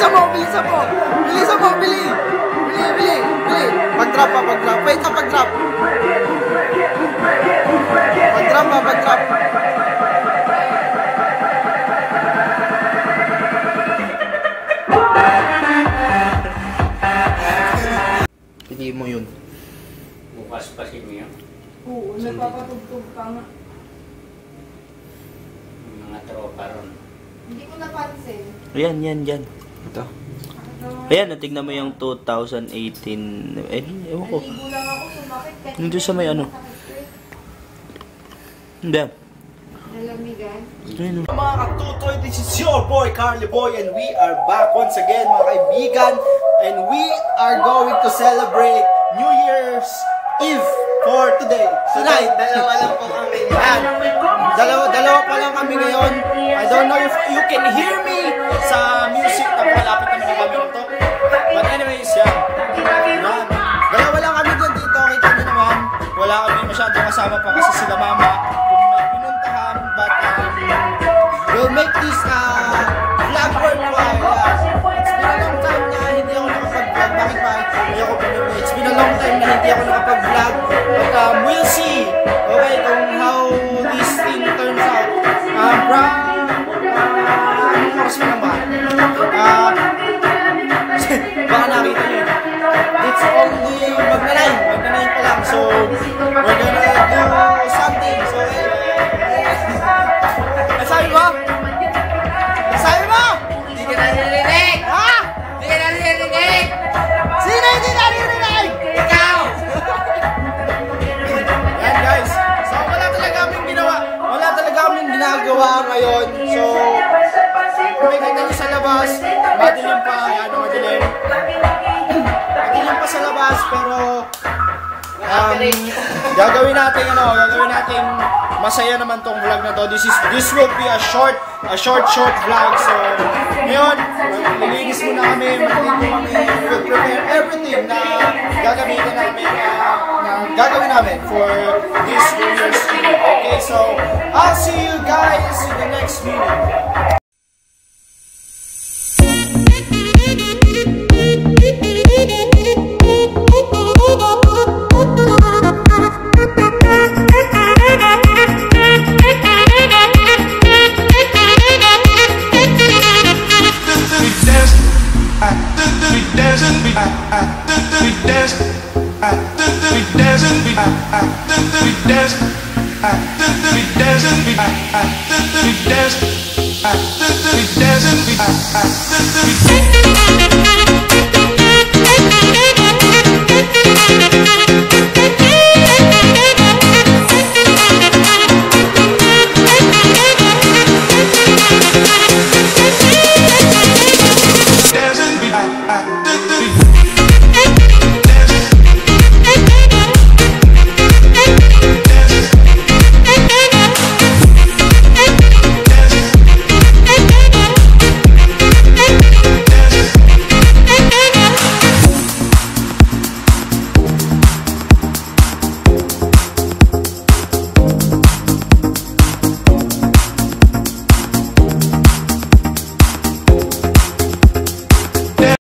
Bilisan mo, bilisan mo. Bilisan mo, bili. Bili. Pag-drop pa, pag-drop. Wait na, pag-drop. Pag-drop pa, pag-drop. Pili mo yun. Bukas pa si Mia. Oo, nagpapatugtog ka nga. Mga tropa ron. Hindi ko napansin. Yan. Ito. Ayan, natignan mo yung 2018. Ewan ko. Naligo lang ako, sumakit. Nandun sa may ano. Hindi. Nalamigan. Mga katutoy, this is your boy Carly Boy and we are back once again mga kaibigan, and we are going to celebrate New Year's Eve for today. Tonight, dalawa lang po kami. Dalawa pa lang kami ngayon. I don't know if you can hear me sa music na malapit naman na kami nito. But anyways, yan. Dalawa lang kami dyan dito. Kita nyo naman. Wala kami masyadong kasama pa kasi sila mama. Kung may pinuntahan, but we'll make this vlog worthwhile. It's been a long time na hindi ako nakapag-vlog. But we'll see. Okay, kung how this thing turns out. Oras mo lang ba? Baka nakita nyo. It's only magna-9 pa lang. So, we're gonna do something. So, nasabi mo? Nasabi mo? Hindi ka naririnig! Ha? Hindi ka naririnig! Sino hindi naririnig? Ikaw! Yan guys. So, wala talaga kaming ginawa. Wala talaga kaming ginagawa ngayon. So, kung may kita nyo sa labas, madilim pa. Yan, madilim. Madilim pa sa labas, pero gagawin natin masaya naman tong vlog na to. This will be a short vlog. So ngayon, lilinis muna kami, we'll prepare everything na gagawin namin for this New Year's Eve. Okay, so I'll see you guys in the next video. We dancing.